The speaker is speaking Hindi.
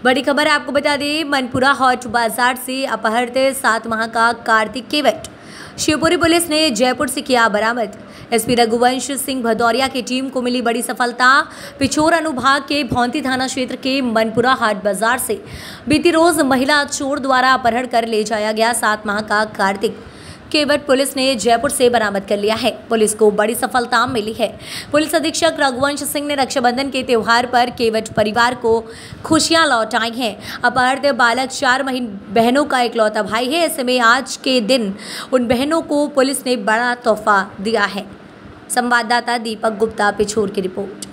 बड़ी खबर आपको बता दें, मनपुरा हॉट बाजार से अपहृत 7 माह का कार्तिक केवट शिवपुरी पुलिस ने जयपुर से किया बरामद। एसपी रघुवंश सिंह भदौरिया की टीम को मिली बड़ी सफलता। पिछोर अनुभाग के भौंती थाना क्षेत्र के मनपुरा हाट बाजार से बीती रोज महिला चोर द्वारा अपहरण कर ले जाया गया 7 माह का कार्तिक केवट पुलिस ने जयपुर से बरामद कर लिया है। पुलिस को बड़ी सफलता मिली है। पुलिस अधीक्षक रघुवंश सिंह ने रक्षाबंधन के त्योहार पर केवट परिवार को खुशियां लौटाई हैं। अपहृत बालक 4 बहनों का इकलौता भाई है। ऐसे में आज के दिन उन बहनों को पुलिस ने बड़ा तोहफा दिया है। संवाददाता दीपक गुप्ता, पिछोर की रिपोर्ट।